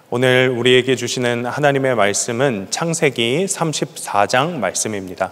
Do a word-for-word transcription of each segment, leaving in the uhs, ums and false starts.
오늘 우리에게 주시는 하나님의 말씀은 창세기 삼십사 장 말씀입니다.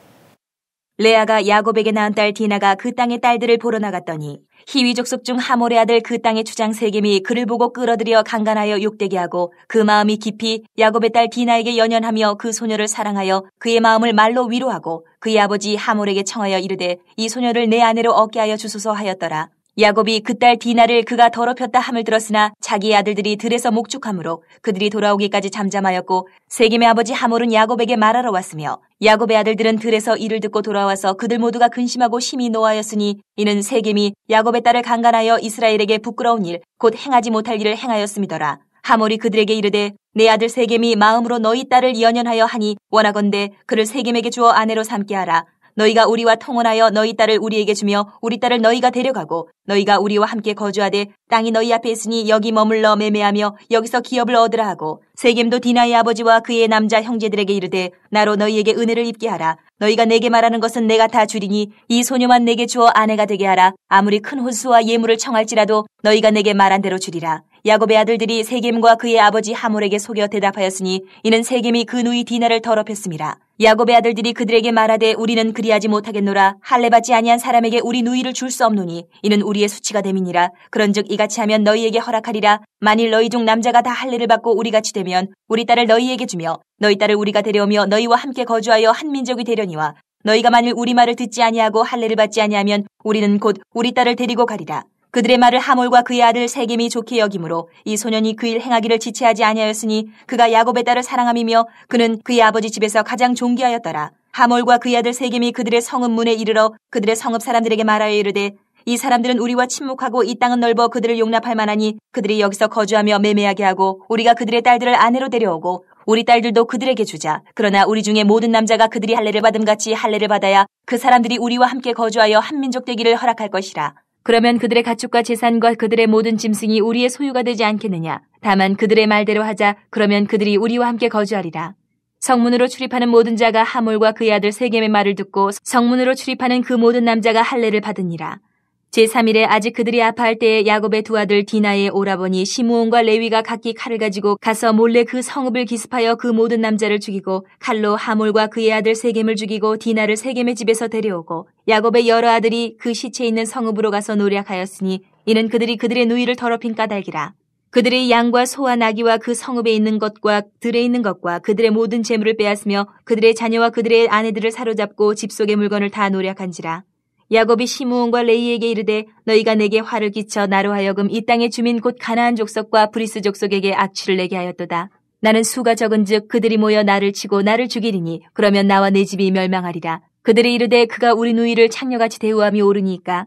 레아가 야곱에게 낳은 딸 디나가 그 땅의 딸들을 보러 나갔더니 히위 족속 중 하몰의 아들 그 땅의 주장 세겜이 그를 보고 끌어들여 강간하여 욕되게 하고 그 마음이 깊이 야곱의 딸 디나에게 연연하며 그 소녀를 사랑하여 그의 마음을 말로 위로하고 그의 아버지 하몰에게 청하여 이르되 이 소녀를 내 아내로 얻게 하여 주소서 하였더라. 야곱이 그 딸 디나를 그가 더럽혔다 함을 들었으나 자기의 아들들이 들에서 목축함으로 그들이 돌아오기까지 잠잠하였고 세겜의 아버지 하몰은 야곱에게 말하러 왔으며 야곱의 아들들은 들에서 이를 듣고 돌아와서 그들 모두가 근심하고 심히 노하였으니 이는 세겜이 야곱의 딸을 강간하여 이스라엘에게 부끄러운 일 곧 행하지 못할 일을 행하였음이더라. 하몰이 그들에게 이르되 내 아들 세겜이 마음으로 너희 딸을 연연하여 하니 원하건대 그를 세겜에게 주어 아내로 삼게 하라. 너희가 우리와 통혼하여 너희 딸을 우리에게 주며 우리 딸을 너희가 데려가고 너희가 우리와 함께 거주하되 땅이 너희 앞에 있으니 여기 머물러 매매하며 여기서 기업을 얻으라 하고 세겜도 디나의 아버지와 그의 남자 형제들에게 이르되 나로 너희에게 은혜를 입게 하라. 너희가 내게 말하는 것은 내가 다 주리니 이 소녀만 내게 주어 아내가 되게 하라. 아무리 큰 혼수와 예물을 청할지라도 너희가 내게 말한 대로 주리라. 야곱의 아들들이 세겜과 그의 아버지 하몰에게 속여 대답하였으니 이는 세겜이 그 누이 디나를 더럽혔음이라. 야곱의 아들들이 그들에게 말하되 우리는 그리하지 못하겠노라. 할례받지 아니한 사람에게 우리 누이를 줄 수 없노니 이는 우리의 수치가 됨이니라. 그런즉 이같이 하면 너희에게 허락하리라. 만일 너희 중 남자가 다 할례를 받고 우리같이 되면 우리 딸을 너희에게 주며 너희 딸을 우리가 데려오며 너희와 함께 거주하여 한 민족이 되려니와 너희가 만일 우리 말을 듣지 아니하고 할례를 받지 아니하면 우리는 곧 우리 딸을 데리고 가리라. 그들의 말을 하몰과 그의 아들 세겜이 좋게 여기므로 이 소년이 그 일 행하기를 지체하지 아니하였으니 그가 야곱의 딸을 사랑함이며 그는 그의 아버지 집에서 가장 존귀하였더라. 하몰과 그의 아들 세겜이 그들의 성읍 문에 이르러 그들의 성읍 사람들에게 말하여 이르되 이 사람들은 우리와 친목하고 이 땅은 넓어 그들을 용납할 만하니 그들이 여기서 거주하며 매매하게 하고 우리가 그들의 딸들을 아내로 데려오고 우리 딸들도 그들에게 주자. 그러나 우리 중에 모든 남자가 그들이 할례를 받음같이 할례를 받아야 그 사람들이 우리와 함께 거주하여 한 민족 되기를 허락할 것이라. 그러면 그들의 가축과 재산과 그들의 모든 짐승이 우리의 소유가 되지 않겠느냐. 다만 그들의 말대로 하자. 그러면 그들이 우리와 함께 거주하리라. 성문으로 출입하는 모든 자가 하몰과 그의 아들 세겜의 말을 듣고 성문으로 출입하는 그 모든 남자가 할례를 받으니라. 제삼 일에 아직 그들이 아파할 때에 야곱의 두 아들 디나의 오라버니 시므온과 레위가 각기 칼을 가지고 가서 몰래 그 성읍을 기습하여 그 모든 남자를 죽이고 칼로 하몰과 그의 아들 세겜을 죽이고 디나를 세겜의 집에서 데려오고 야곱의 여러 아들이 그 시체 있는 성읍으로 가서 노략하였으니 이는 그들이 그들의 누이를 더럽힌 까닭이라. 그들의 양과 소와 나귀와 그 성읍에 있는 것과 들에 있는 것과 그들의 모든 재물을 빼앗으며 그들의 자녀와 그들의 아내들을 사로잡고 집 속의 물건을 다 노략한지라. 야곱이 시므온과 레이에게 이르되 너희가 내게 화를 끼쳐 나로 하여금 이 땅의 주민 곧 가나안 족속과 브리스 족속에게 악취를 내게 하였도다. 나는 수가 적은즉 그들이 모여 나를 치고 나를 죽이리니 그러면 나와 내 집이 멸망하리라. 그들이 이르되 그가 우리 누이를 창녀같이 대우함이 옳으니까.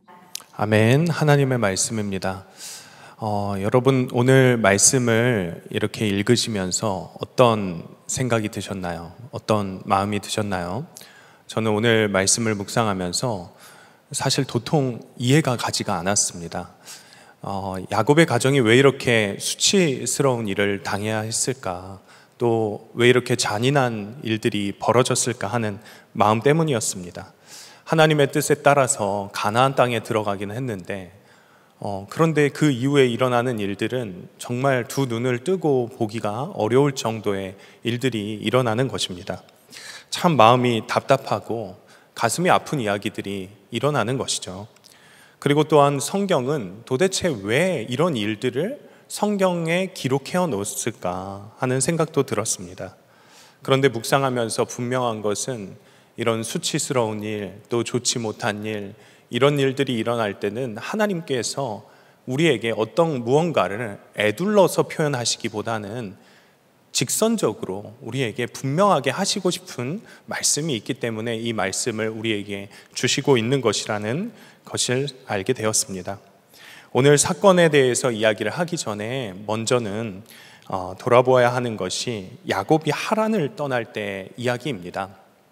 아멘. 하나님의 말씀입니다. 어, 여러분 오늘 말씀을 이렇게 읽으시면서 어떤 생각이 드셨나요? 어떤 마음이 드셨나요? 저는 오늘 말씀을 묵상하면서 사실 도통 이해가 가지가 않았습니다. 어, 야곱의 가정이 왜 이렇게 수치스러운 일을 당해야 했을까? 또 왜 이렇게 잔인한 일들이 벌어졌을까 하는 마음 때문이었습니다. 하나님의 뜻에 따라서 가나안 땅에 들어가기는 했는데 어, 그런데 그 이후에 일어나는 일들은 정말 두 눈을 뜨고 보기가 어려울 정도의 일들이 일어나는 것입니다. 참 마음이 답답하고 가슴이 아픈 이야기들이 일어나는 것이죠. 그리고 또한 성경은 도대체 왜 이런 일들을 성경에 기록해 놓았을까 하는 생각도 들었습니다. 그런데 묵상하면서 분명한 것은 이런 수치스러운 일, 또 좋지 못한 일, 이런 일들이 일어날 때는 하나님께서 우리에게 어떤 무언가를 에둘러서 표현하시기보다는 직선적으로 우리에게 분명하게 하시고 싶은 말씀이 있기 때문에 이 말씀을 우리에게 주시고 있는 것이라는 것을 알게 되었습니다. 오늘 사건에 대해서 이야기를 하기 전에 먼저는 어, 돌아보아야 하는 것이 야곱이 하란을 떠날 때 이야기입니다.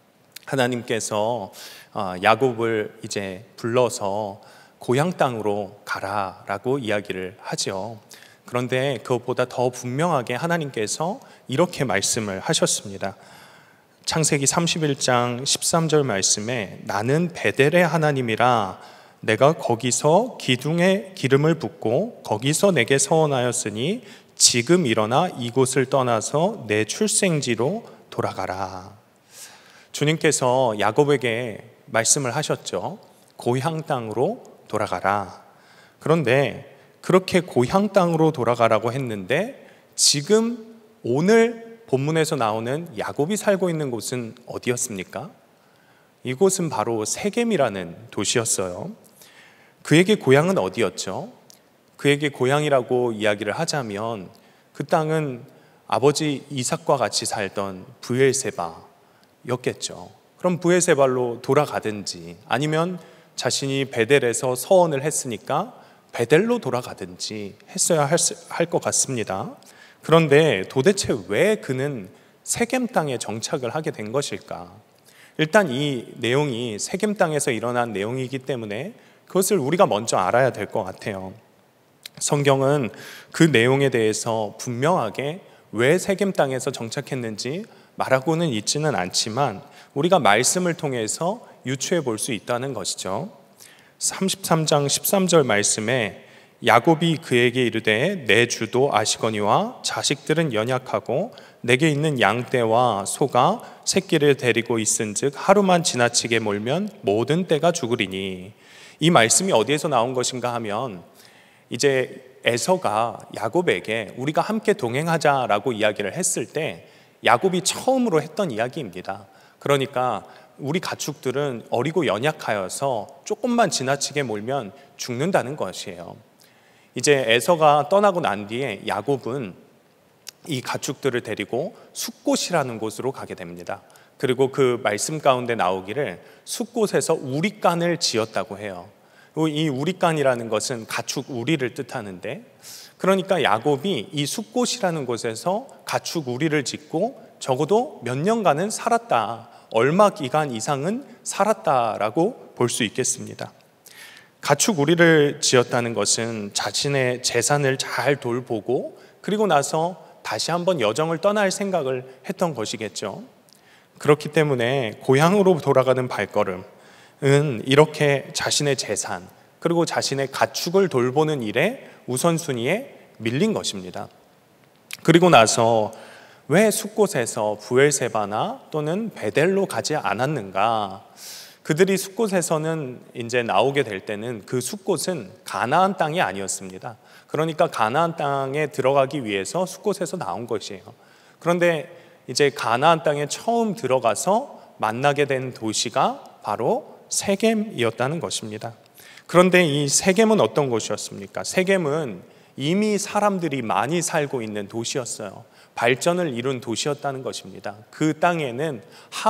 하나님께서 어, 야곱을 이제 불러서 고향 땅으로 가라라고 이야기를 하죠. 그런데 그것보다 더 분명하게 하나님께서 이렇게 말씀을 하셨습니다. 창세기 삼십일 장 십삼 절 말씀에 나는 베델의 하나님이라 내가 거기서 기둥에 기름을 붓고 거기서 내게 서원하였으니 지금 일어나 이곳을 떠나서 내 출생지로 돌아가라. 주님께서 야곱에게 말씀을 하셨죠. 고향 땅으로 돌아가라. 그런데 그렇게 고향 땅으로 돌아가라고 했는데 지금 오늘 본문에서 나오는 야곱이 살고 있는 곳은 어디였습니까? 이곳은 바로 세겜이라는 도시였어요. 그에게 고향은 어디였죠? 그에게 고향이라고 이야기를 하자면 그 땅은 아버지 이삭과 같이 살던 브엘세바였겠죠. 그럼 브엘세바로 돌아가든지 아니면 자신이 베델에서 서원을 했으니까 베델로 돌아가든지 했어야 할 것 같습니다. 그런데 도대체 왜 그는 세겜 땅에 정착을 하게 된 것일까? 일단 이 내용이 세겜 땅에서 일어난 내용이기 때문에 그것을 우리가 먼저 알아야 될 것 같아요. 성경은 그 내용에 대해서 분명하게 왜 세겜 땅에서 정착했는지 말하고는 있지는 않지만 우리가 말씀을 통해서 유추해 볼 수 있다는 것이죠. 삼십삼 장 십삼 절 말씀에 야곱이 그에게 이르되 내 주도 아시거니와 자식들은 연약하고 내게 있는 양떼와 소가 새끼를 데리고 있은즉 하루만 지나치게 몰면 모든 떼가 죽으리니. 이 말씀이 어디에서 나온 것인가 하면 이제 에서가 야곱에게 우리가 함께 동행하자라고 이야기를 했을 때 야곱이 처음으로 했던 이야기입니다. 그러니까 우리 가축들은 어리고 연약하여서 조금만 지나치게 몰면 죽는다는 것이에요. 이제 에서가 떠나고 난 뒤에 야곱은 이 가축들을 데리고 숫곳이라는 곳으로 가게 됩니다. 그리고 그 말씀 가운데 나오기를 숫곳에서 우리간을 지었다고 해요. 이 우리간이라는 것은 가축 우리를 뜻하는데, 그러니까 야곱이 이 숫곳이라는 곳에서 가축 우리를 짓고 적어도 몇 년간은 살았다, 얼마 기간 이상은 살았다라고 볼 수 있겠습니다. 가축 우리를 지었다는 것은 자신의 재산을 잘 돌보고 그리고 나서 다시 한번 여정을 떠날 생각을 했던 것이겠죠. 그렇기 때문에 고향으로 돌아가는 발걸음은 이렇게 자신의 재산 그리고 자신의 가축을 돌보는 일에 우선순위에 밀린 것입니다. 그리고 나서 왜 숫곳에서 브엘세바나 또는 베델로 가지 않았는가? 그들이 숫곳에서는 이제 나오게 될 때는 그 숫곳은 가나안 땅이 아니었습니다. 그러니까 가나안 땅에 들어가기 위해서 숫곳에서 나온 것이에요. 그런데 이제 가나안 땅에 처음 들어가서 만나게 된 도시가 바로 세겜이었다는 것입니다. 그런데 이 세겜은 어떤 곳이었습니까? 세겜은 이미 사람들이 많이 살고 있는 도시였어요. 발전을 이룬 도시였다는 것입니다. 그 땅에는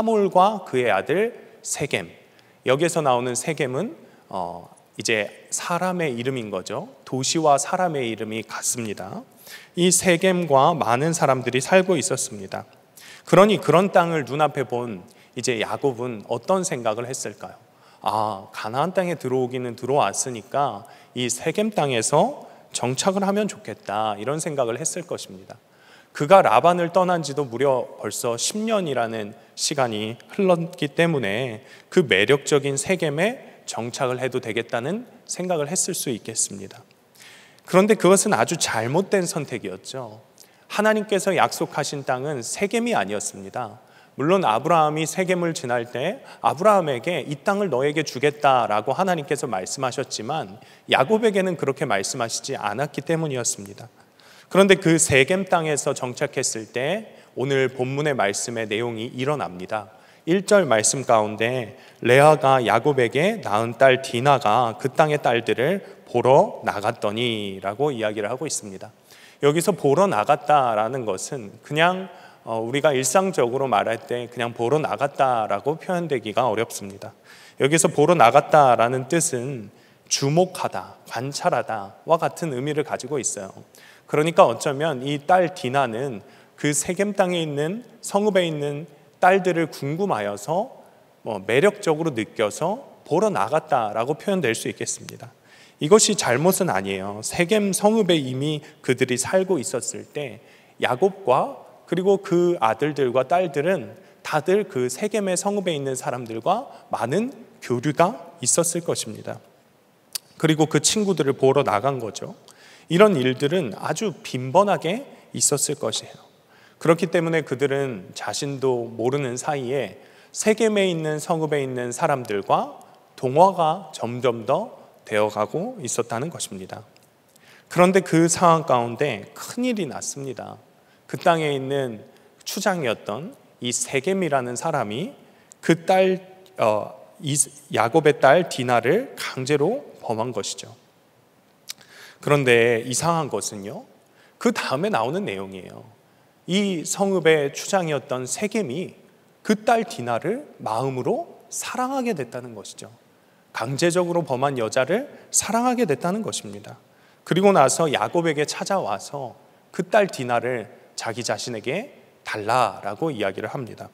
하몰과 그의 아들 세겜, 여기에서 나오는 세겜은 어 이제 사람의 이름인 거죠. 도시와 사람의 이름이 같습니다. 이 세겜과 많은 사람들이 살고 있었습니다. 그러니 그런 땅을 눈앞에 본 이제 야곱은 어떤 생각을 했을까요? 아, 가나안 땅에 들어오기는 들어왔으니까 이 세겜 땅에서 정착을 하면 좋겠다, 이런 생각을 했을 것입니다. 그가 라반을 떠난 지도 무려 벌써 십 년이라는 시간이 흘렀기 때문에 그 매력적인 세겜에 정착을 해도 되겠다는 생각을 했을 수 있겠습니다. 그런데 그것은 아주 잘못된 선택이었죠. 하나님께서 약속하신 땅은 세겜이 아니었습니다. 물론 아브라함이 세겜을 지날 때 아브라함에게 이 땅을 너에게 주겠다라고 하나님께서 말씀하셨지만 야곱에게는 그렇게 말씀하시지 않았기 때문이었습니다. 그런데 그 세겜 땅에서 정착했을 때 오늘 본문의 말씀의 내용이 일어납니다. 일 절 말씀 가운데 레아가 야곱에게 낳은 딸 디나가 그 땅의 딸들을 보러 나갔더니 라고 이야기를 하고 있습니다. 여기서 보러 나갔다라는 것은 그냥 우리가 일상적으로 말할 때 그냥 보러 나갔다라고 표현되기가 어렵습니다. 여기서 보러 나갔다라는 뜻은 주목하다, 관찰하다와 같은 의미를 가지고 있어요. 그러니까 어쩌면 이 딸 디나는 그 세겜 땅에 있는 성읍에 있는 딸들을 궁금하여서 뭐 매력적으로 느껴서 보러 나갔다라고 표현될 수 있겠습니다. 이것이 잘못은 아니에요. 세겜 성읍에 이미 그들이 살고 있었을 때 야곱과 그리고 그 아들들과 딸들은 다들 그 세겜의 성읍에 있는 사람들과 많은 교류가 있었을 것입니다. 그리고 그 친구들을 보러 나간 거죠. 이런 일들은 아주 빈번하게 있었을 것이에요. 그렇기 때문에 그들은 자신도 모르는 사이에 세겜에 있는 성읍에 있는 사람들과 동화가 점점 더 되어가고 있었다는 것입니다. 그런데 그 상황 가운데 큰일이 났습니다. 그 땅에 있는 추장이었던 이 세겜이라는 사람이 그 딸, 어, 야곱의 딸 디나를 강제로 범한 것이죠. 그런데 이상한 것은요, 그 다음에 나오는 내용이에요. 이 성읍의 추장이었던 세겜이 그 딸 디나를 마음으로 사랑하게 됐다는 것이죠. 강제적으로 범한 여자를 사랑하게 됐다는 것입니다. 그리고 나서 야곱에게 찾아와서 그 딸 디나를 자기 자신에게 달라라고 이야기를 합니다.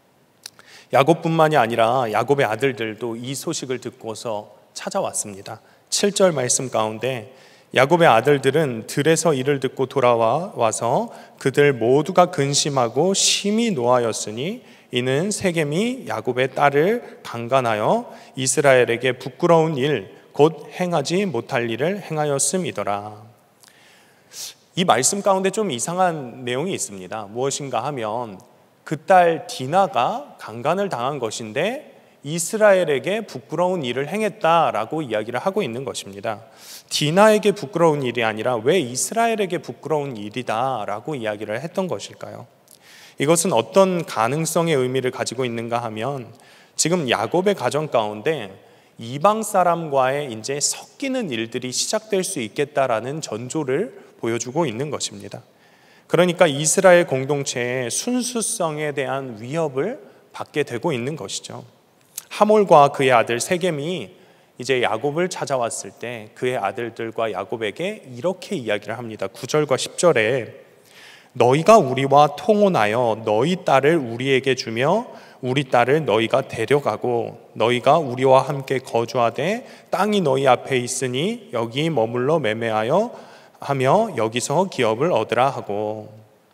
야곱뿐만이 아니라 야곱의 아들들도 이 소식을 듣고서 찾아왔습니다. 칠 절 말씀 가운데 야곱의 아들들은 들에서 이를 듣고 돌아와 와서 그들 모두가 근심하고 심히 노하였으니 이는 세겜이 야곱의 딸을 강간하여 이스라엘에게 부끄러운 일 곧 행하지 못할 일을 행하였음이더라. 이 말씀 가운데 좀 이상한 내용이 있습니다. 무엇인가 하면 그 딸 디나가 강간을 당한 것인데 이스라엘에게 부끄러운 일을 행했다라고 이야기를 하고 있는 것입니다. 디나에게 부끄러운 일이 아니라 왜 이스라엘에게 부끄러운 일이다라고 이야기를 했던 것일까요? 이것은 어떤 가능성의 의미를 가지고 있는가 하면 지금 야곱의 가정 가운데 이방 사람과의 이제 섞이는 일들이 시작될 수 있겠다라는 전조를 보여주고 있는 것입니다. 그러니까 이스라엘 공동체의 순수성에 대한 위협을 받게 되고 있는 것이죠. 하몰과 그의 아들 세겜이 이제 야곱을 찾아왔을 때 그의 아들들과 야곱에게 이렇게 이야기를 합니다. 구 절과 십 절에 너희가 우리와 통혼하여 너희 딸을 우리에게 주며 우리 딸을 너희가 데려가고 너희가 우리와 함께 거주하되 땅이 너희 앞에 있으니 여기 머물러 매매하여 하며 여기서 기업을 얻으라 하고.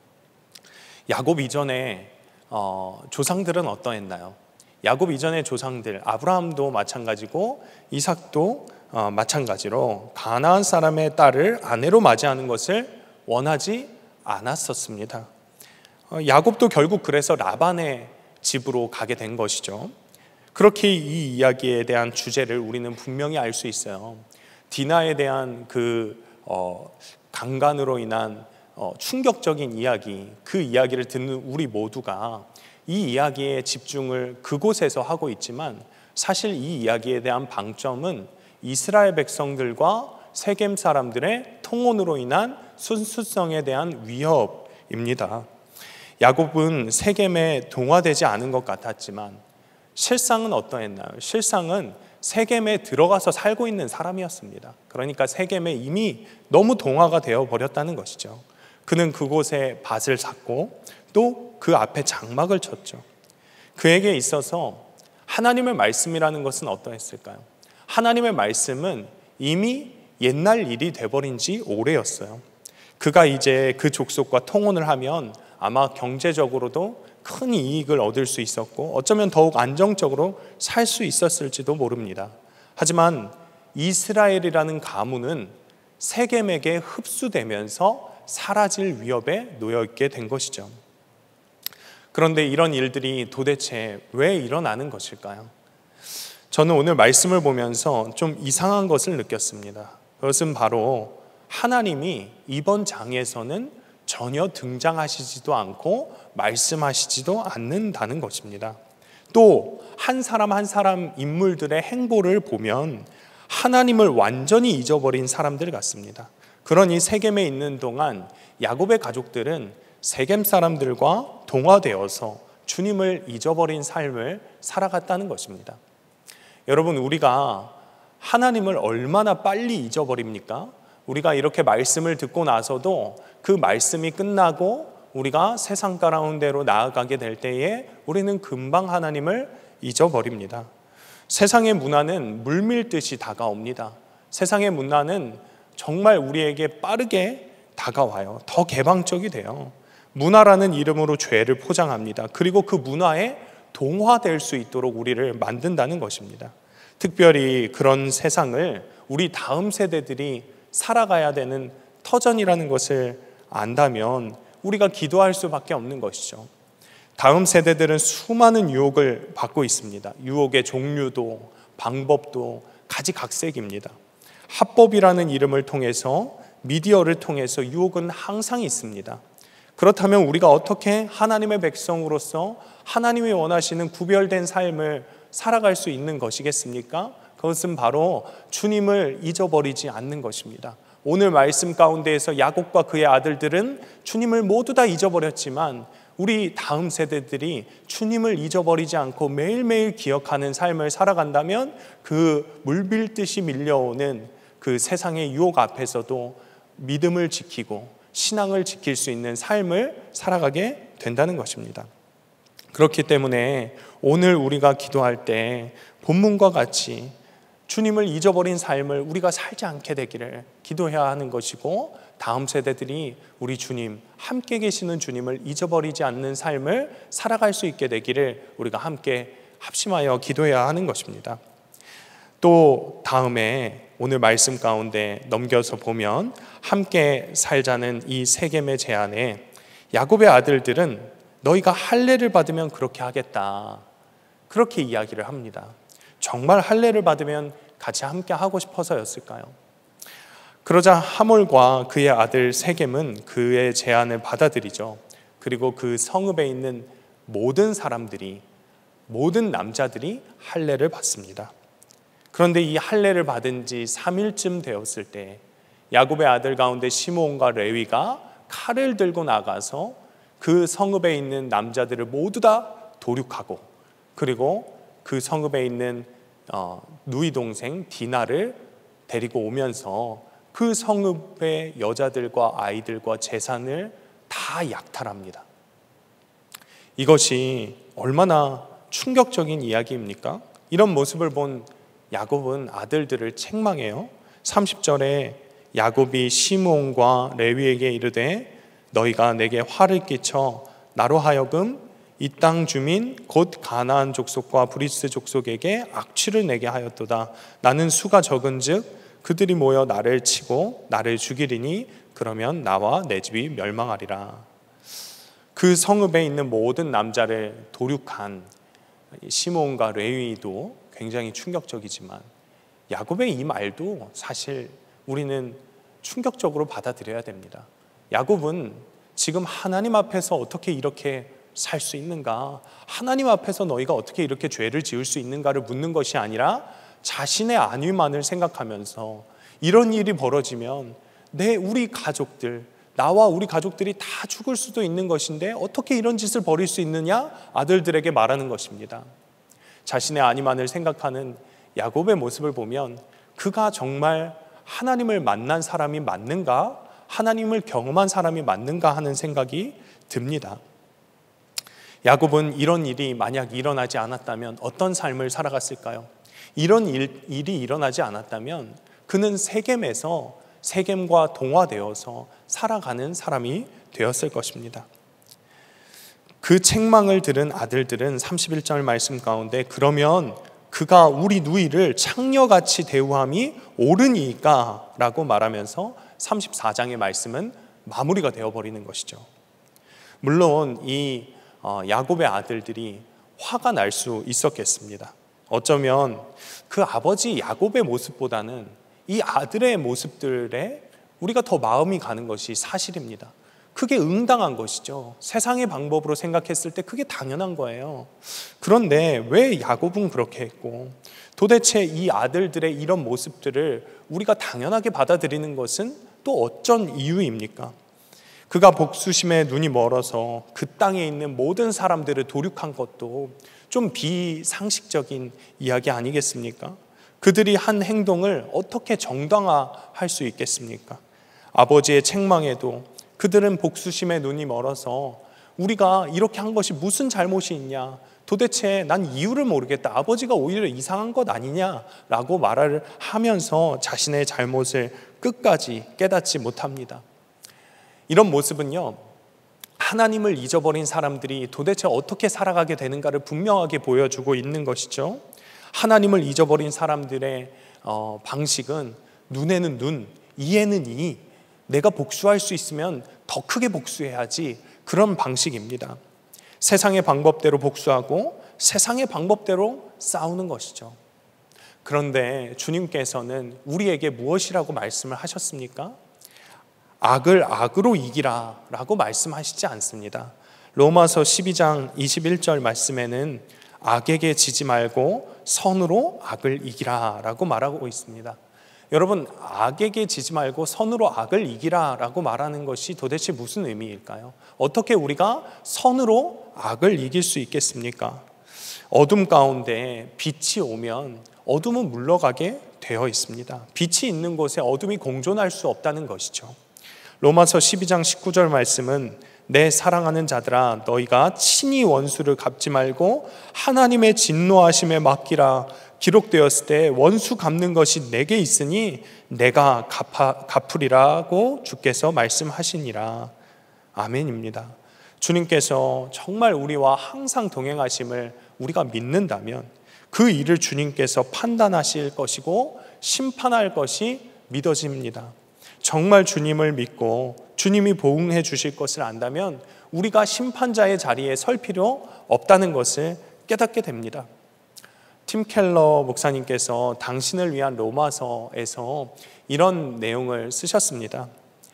야곱 이전에 어, 조상들은 어떠했나요? 야곱 이전의 조상들 아브라함도 마찬가지고 이삭도 어, 마찬가지로 가나안 사람의 딸을 아내로 맞이하는 것을 원하지 않았었습니다. 어, 야곱도 결국 그래서 라반의 집으로 가게 된 것이죠. 그렇게 이 이야기에 대한 주제를 우리는 분명히 알 수 있어요. 디나에 대한 그 어, 강간으로 인한 어, 충격적인 이야기, 그 이야기를 듣는 우리 모두가 이 이야기에 집중을 그곳에서 하고 있지만 사실 이 이야기에 대한 방점은 이스라엘 백성들과 세겜 사람들의 통혼으로 인한 순수성에 대한 위협입니다. 야곱은 세겜에 동화되지 않은 것 같았지만 실상은 어떠했나요? 실상은 세겜에 들어가서 살고 있는 사람이었습니다. 그러니까 세겜에 이미 너무 동화가 되어 버렸다는 것이죠. 그는 그곳에 밭을 샀고 또 그 앞에 장막을 쳤죠. 그에게 있어서 하나님의 말씀이라는 것은 어떠했을까요? 하나님의 말씀은 이미 옛날 일이 돼버린 지 오래였어요. 그가 이제 그 족속과 통혼을 하면 아마 경제적으로도 큰 이익을 얻을 수 있었고 어쩌면 더욱 안정적으로 살 수 있었을지도 모릅니다. 하지만 이스라엘이라는 가문은 세겜에게 흡수되면서 사라질 위협에 놓여있게 된 것이죠. 그런데 이런 일들이 도대체 왜 일어나는 것일까요? 저는 오늘 말씀을 보면서 좀 이상한 것을 느꼈습니다. 그것은 바로 하나님이 이번 장에서는 전혀 등장하시지도 않고 말씀하시지도 않는다는 것입니다. 또 한 사람 한 사람 인물들의 행보를 보면 하나님을 완전히 잊어버린 사람들 같습니다. 그러니 세겜에 있는 동안 야곱의 가족들은 세겜 사람들과 동화되어서 주님을 잊어버린 삶을 살아갔다는 것입니다. 여러분, 우리가 하나님을 얼마나 빨리 잊어버립니까? 우리가 이렇게 말씀을 듣고 나서도 그 말씀이 끝나고 우리가 세상 가운데로 나아가게 될 때에 우리는 금방 하나님을 잊어버립니다. 세상의 문화는 물밀듯이 다가옵니다. 세상의 문화는 정말 우리에게 빠르게 다가와요. 더 개방적이 돼요. 문화라는 이름으로 죄를 포장합니다. 그리고 그 문화에 동화될 수 있도록 우리를 만든다는 것입니다. 특별히 그런 세상을 우리 다음 세대들이 살아가야 되는 터전이라는 것을 안다면 우리가 기도할 수밖에 없는 것이죠. 다음 세대들은 수많은 유혹을 받고 있습니다. 유혹의 종류도 방법도 가지각색입니다. 합법이라는 이름을 통해서, 미디어를 통해서 유혹은 항상 있습니다. 그렇다면 우리가 어떻게 하나님의 백성으로서 하나님이 원하시는 구별된 삶을 살아갈 수 있는 것이겠습니까? 그것은 바로 주님을 잊어버리지 않는 것입니다. 오늘 말씀 가운데에서 야곱과 그의 아들들은 주님을 모두 다 잊어버렸지만 우리 다음 세대들이 주님을 잊어버리지 않고 매일매일 기억하는 삶을 살아간다면 그 물밀듯이 밀려오는 그 세상의 유혹 앞에서도 믿음을 지키고 신앙을 지킬 수 있는 삶을 살아가게 된다는 것입니다. 그렇기 때문에 오늘 우리가 기도할 때 본문과 같이 주님을 잊어버린 삶을 우리가 살지 않게 되기를 기도해야 하는 것이고, 다음 세대들이 우리 주님, 함께 계시는 주님을 잊어버리지 않는 삶을 살아갈 수 있게 되기를 우리가 함께 합심하여 기도해야 하는 것입니다. 또 다음에 오늘 말씀 가운데 넘겨서 보면 함께 살자는 이 세겜의 제안에 야곱의 아들들은 너희가 할례를 받으면 그렇게 하겠다, 그렇게 이야기를 합니다. 정말 할례를 받으면 같이 함께 하고 싶어서였을까요? 그러자 하몰과 그의 아들 세겜은 그의 제안을 받아들이죠. 그리고 그 성읍에 있는 모든 사람들이, 모든 남자들이 할례를 받습니다. 그런데 이 할례를 받은 지 삼 일쯤 되었을 때 야곱의 아들 가운데 시므온과 레위가 칼을 들고 나가서 그 성읍에 있는 남자들을 모두 다 도륙하고, 그리고 그 성읍에 있는 어, 누이 동생 디나를 데리고 오면서 그 성읍의 여자들과 아이들과 재산을 다 약탈합니다. 이것이 얼마나 충격적인 이야기입니까? 이런 모습을 본 야곱은 아들들을 책망해요. 삼십 절에 야곱이 시므온과 레위에게 이르되 너희가 내게 화를 끼쳐 나로 하여금 이 땅 주민 곧 가나안 족속과 브리스 족속에게 악취를 내게 하였도다. 나는 수가 적은즉 그들이 모여 나를 치고 나를 죽이리니 그러면 나와 내 집이 멸망하리라. 그 성읍에 있는 모든 남자를 도륙한 시므온과 레위도 굉장히 충격적이지만 야곱의 이 말도 사실 우리는 충격적으로 받아들여야 됩니다. 야곱은 지금 하나님 앞에서 어떻게 이렇게 살 수 있는가, 하나님 앞에서 너희가 어떻게 이렇게 죄를 지을 수 있는가를 묻는 것이 아니라 자신의 안위만을 생각하면서 이런 일이 벌어지면 내 우리 가족들, 나와 우리 가족들이 다 죽을 수도 있는 것인데 어떻게 이런 짓을 벌일 수 있느냐, 아들들에게 말하는 것입니다. 자신의 안위만을 생각하는 야곱의 모습을 보면 그가 정말 하나님을 만난 사람이 맞는가, 하나님을 경험한 사람이 맞는가 하는 생각이 듭니다. 야곱은 이런 일이 만약 일어나지 않았다면 어떤 삶을 살아갔을까요? 이런 일, 일이 일어나지 않았다면 그는 세겜에서 세겜과 동화되어서 살아가는 사람이 되었을 것입니다. 그 책망을 들은 아들들은 삼십일 절 말씀 가운데 그러면 그가 우리 누이를 창녀같이 대우함이 옳으니까 라고 말하면서 삼십사 장의 말씀은 마무리가 되어버리는 것이죠. 물론 이 야곱의 아들들이 화가 날 수 있었겠습니다. 어쩌면 그 아버지 야곱의 모습보다는 이 아들의 모습들에 우리가 더 마음이 가는 것이 사실입니다. 그게 응당한 것이죠. 세상의 방법으로 생각했을 때 그게 당연한 거예요. 그런데 왜 야곱은 그렇게 했고, 도대체 이 아들들의 이런 모습들을 우리가 당연하게 받아들이는 것은 또 어쩐 이유입니까? 그가 복수심에 눈이 멀어서 그 땅에 있는 모든 사람들을 도륙한 것도 좀 비상식적인 이야기 아니겠습니까? 그들이 한 행동을 어떻게 정당화할 수 있겠습니까? 아버지의 책망에도 그들은 복수심에 눈이 멀어서 우리가 이렇게 한 것이 무슨 잘못이 있냐, 도대체 난 이유를 모르겠다, 아버지가 오히려 이상한 것 아니냐라고 말을 하면서 자신의 잘못을 끝까지 깨닫지 못합니다. 이런 모습은요, 하나님을 잊어버린 사람들이 도대체 어떻게 살아가게 되는가를 분명하게 보여주고 있는 것이죠. 하나님을 잊어버린 사람들의 어, 방식은 눈에는 눈, 이에는 이, 내가 복수할 수 있으면 더 크게 복수해야지, 그런 방식입니다. 세상의 방법대로 복수하고 세상의 방법대로 싸우는 것이죠. 그런데 주님께서는 우리에게 무엇이라고 말씀을 하셨습니까? 악을 악으로 이기라 라고 말씀하시지 않습니다. 로마서 십이 장 이십일 절 말씀에는 악에게 지지 말고 선으로 악을 이기라 라고 말하고 있습니다. 여러분, 악에게 지지 말고 선으로 악을 이기라 라고 말하는 것이 도대체 무슨 의미일까요? 어떻게 우리가 선으로 악을 이길 수 있겠습니까? 어둠 가운데 빛이 오면 어둠은 물러가게 되어 있습니다. 빛이 있는 곳에 어둠이 공존할 수 없다는 것이죠. 로마서 십이 장 십구 절 말씀은 내 사랑하는 자들아 너희가 친히 원수를 갚지 말고 하나님의 진노하심에 맡기라. 기록되었을 때 원수 갚는 것이 내게 있으니 내가 갚아, 갚으리라고 주께서 말씀하시니라. 아멘입니다. 주님께서 정말 우리와 항상 동행하심을 우리가 믿는다면 그 일을 주님께서 판단하실 것이고 심판할 것이 믿어집니다. 정말 주님을 믿고 주님이 보응해 주실 것을 안다면 우리가 심판자의 자리에 설 필요 없다는 것을 깨닫게 됩니다. 팀 켈러 목사님께서 당신을 위한 로마서에서 이런 내용을 쓰셨습니다.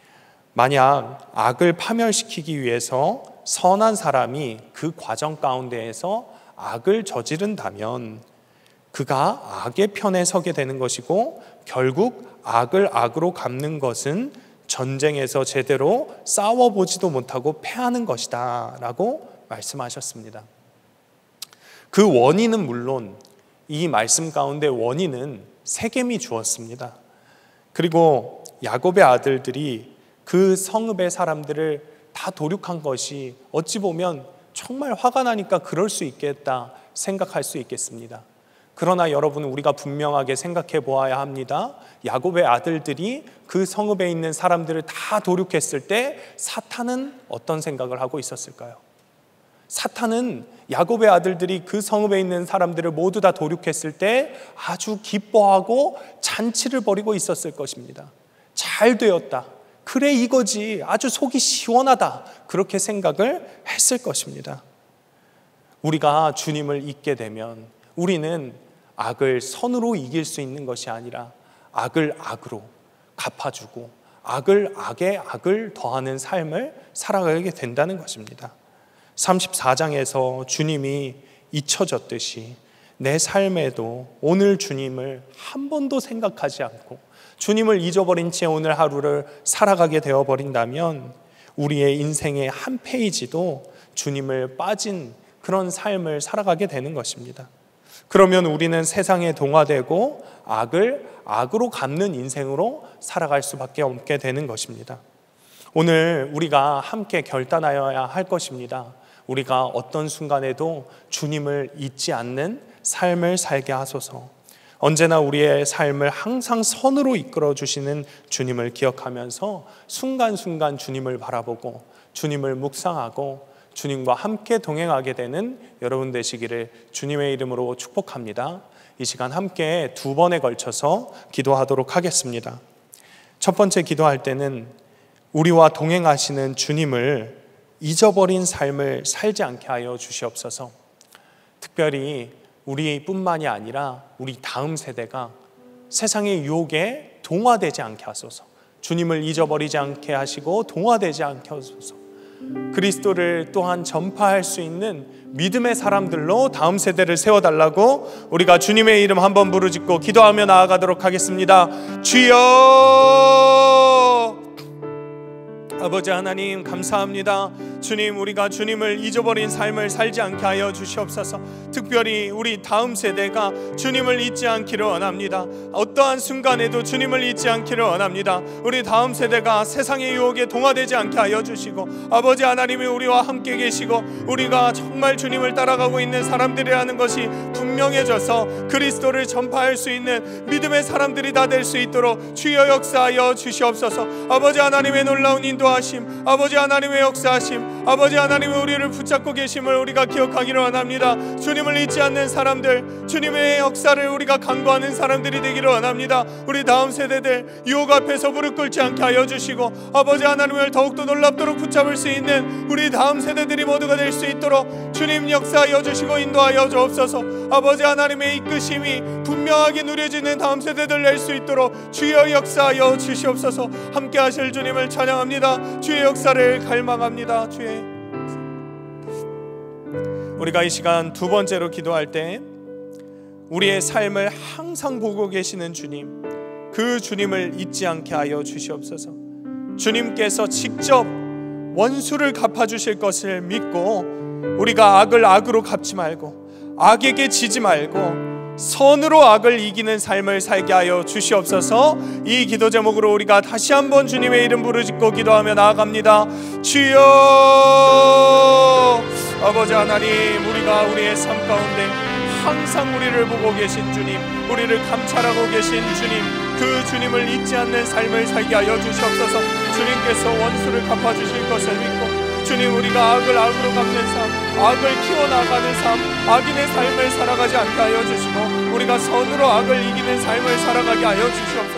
만약 악을 파멸시키기 위해서 선한 사람이 그 과정 가운데에서 악을 저지른다면 그가 악의 편에 서게 되는 것이고 결국 악을 악으로 갚는 것은 전쟁에서 제대로 싸워보지도 못하고 패하는 것이다 라고 말씀하셨습니다. 그 원인은 물론 이 말씀 가운데 원인은 세겜이 주었습니다. 그리고 야곱의 아들들이 그 성읍의 사람들을 다 도륙한 것이 어찌 보면 정말 화가 나니까 그럴 수 있겠다 생각할 수 있겠습니다. 그러나 여러분, 우리가 분명하게 생각해 보아야 합니다. 야곱의 아들들이 그 성읍에 있는 사람들을 다 도륙했을 때 사탄은 어떤 생각을 하고 있었을까요? 사탄은 야곱의 아들들이 그 성읍에 있는 사람들을 모두 다 도륙했을 때 아주 기뻐하고 잔치를 벌이고 있었을 것입니다. 잘 되었다. 그래, 이거지. 아주 속이 시원하다. 그렇게 생각을 했을 것입니다. 우리가 주님을 잊게 되면 우리는 악을 선으로 이길 수 있는 것이 아니라 악을 악으로 갚아주고 악을 악에 악을 더하는 삶을 살아가게 된다는 것입니다. 삼십사 장에서 주님이 잊혀졌듯이 내 삶에도 오늘 주님을 한 번도 생각하지 않고 주님을 잊어버린 채 오늘 하루를 살아가게 되어버린다면 우리의 인생의 한 페이지도 주님을 빠진 그런 삶을 살아가게 되는 것입니다. 그러면 우리는 세상에 동화되고 악을 악으로 갚는 인생으로 살아갈 수밖에 없게 되는 것입니다. 오늘 우리가 함께 결단하여야 할 것입니다. 우리가 어떤 순간에도 주님을 잊지 않는 삶을 살게 하소서. 언제나 우리의 삶을 항상 선으로 이끌어 주시는 주님을 기억하면서 순간순간 주님을 바라보고 주님을 묵상하고 주님과 함께 동행하게 되는 여러분 되시기를 주님의 이름으로 축복합니다. 이 시간 함께 두 번에 걸쳐서 기도하도록 하겠습니다. 첫 번째 기도할 때는 우리와 동행하시는 주님을 잊어버린 삶을 살지 않게 하여 주시옵소서. 특별히 우리뿐만이 아니라 우리 다음 세대가 세상의 유혹에 동화되지 않게 하소서. 주님을 잊어버리지 않게 하시고 동화되지 않게 하소서. 그리스도를 또한 전파할 수 있는 믿음의 사람들로 다음 세대를 세워달라고 우리가 주님의 이름 한번 부르짖고 기도하며 나아가도록 하겠습니다. 주여! 아버지 하나님 감사합니다. 주님, 우리가 주님을 잊어버린 삶을 살지 않게 하여 주시옵소서. 특별히 우리 다음 세대가 주님을 잊지 않기를 원합니다. 어떠한 순간에도 주님을 잊지 않기를 원합니다. 우리 다음 세대가 세상의 유혹에 동화되지 않게 하여 주시고 아버지 하나님이 우리와 함께 계시고 우리가 정말 주님을 따라가고 있는 사람들이라는 것이 분명해져서 그리스도를 전파할 수 있는 믿음의 사람들이 다 될 수 있도록 주여 역사하여 주시옵소서. 아버지 하나님의 놀라운 인도하심, 아버지 하나님의 역사하심, 아버지 하나님이 우리를 붙잡고 계심을 우리가 기억하기를 원합니다. 주님을 잊지 않는 사람들, 주님의 역사를 우리가 간구하는 사람들이 되기를 원합니다. 우리 다음 세대들 유혹 앞에서 무릎 꿇지 않게 하여 주시고, 아버지 하나님을 더욱더 놀랍도록 붙잡을 수 있는 우리 다음 세대들이 모두가 될 수 있도록 주님 역사하여 주시고 인도하여 주옵소서. 아버지 하나님의 이끄심이 분명하게 누려지는 다음 세대들 낼 수 있도록 주여 역사하여 주시옵소서. 함께 하실 주님을 찬양합니다. 주의 역사를 갈망합니다. 주의 우리가 이 시간 두 번째로 기도할 때 우리의 삶을 항상 보고 계시는 주님, 그 주님을 잊지 않게 하여 주시옵소서. 주님께서 직접 원수를 갚아주실 것을 믿고 우리가 악을 악으로 갚지 말고 악에게 지지 말고 선으로 악을 이기는 삶을 살게 하여 주시옵소서. 이 기도 제목으로 우리가 다시 한번 주님의 이름 부르짖고 기도하며 나아갑니다. 주여, 아버지 하나님, 우리가 우리의 삶 가운데 항상 우리를 보고 계신 주님, 우리를 감찰하고 계신 주님, 그 주님을 잊지 않는 삶을 살게 하여 주시옵소서. 주님께서 원수를 갚아주실 것을 믿고 주님, 우리가 악을 악으로 갚는 삶, 악을 키워나가는 삶, 악인의 삶을 살아가지 않게 하여 주시고 우리가 선으로 악을 이기는 삶을 살아가게 하여 주시옵소서.